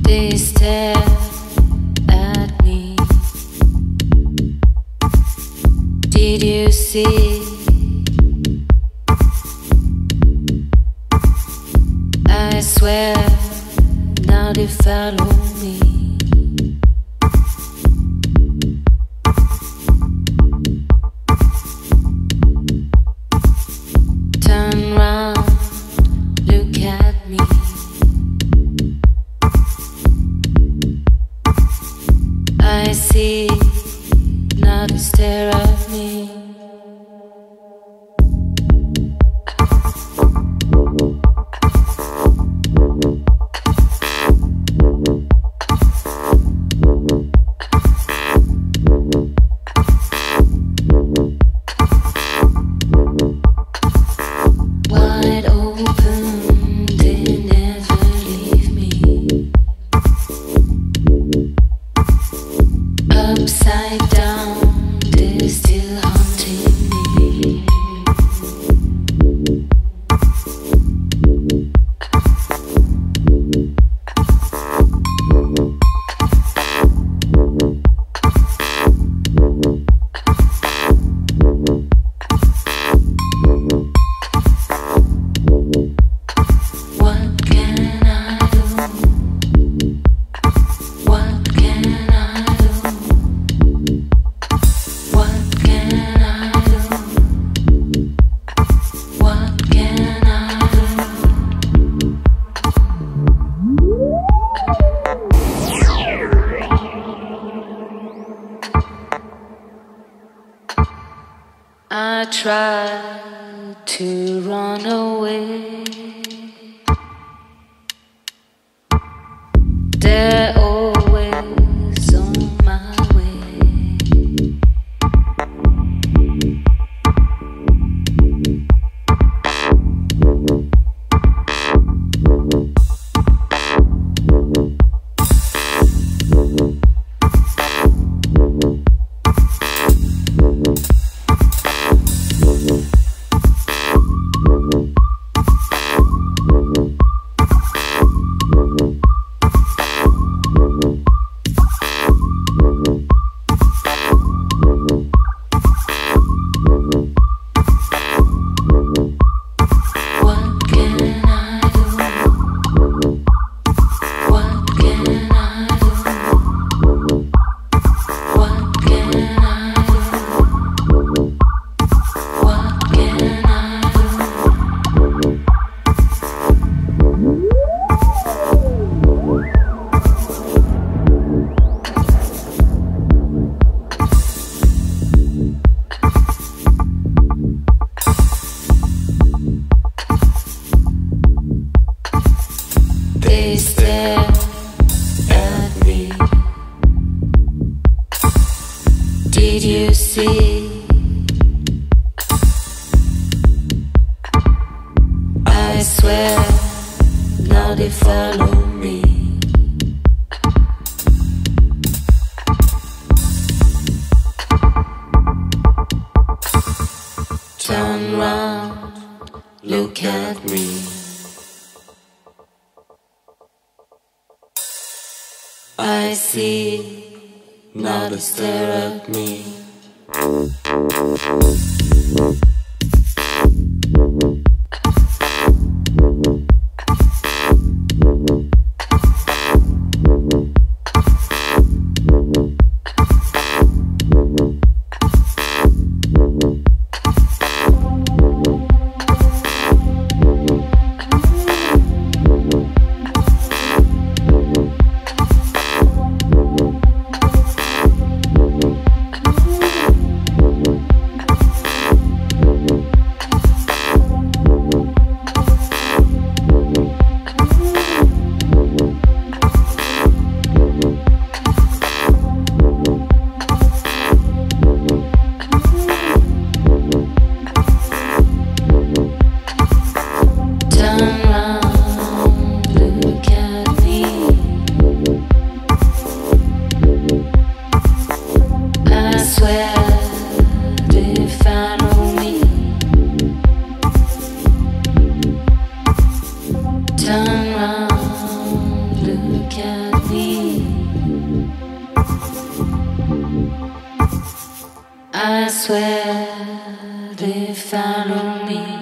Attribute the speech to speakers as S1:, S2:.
S1: They stare at me. Did you see? I swear, now they follow me. Turn round, look at me. I see, now they stare at me. Wide open, they never leave me. Upside down, they're still haunting me. What can I do? What can I do? What can I do? What can I do? I tried to run away. They're always on my way. What can I do? What can I do? What can I do? What can I do? They stare at me. Did you see? I swear, now they follow me. Turn round, look at me. I see, now they stare at me. I swear they follow me.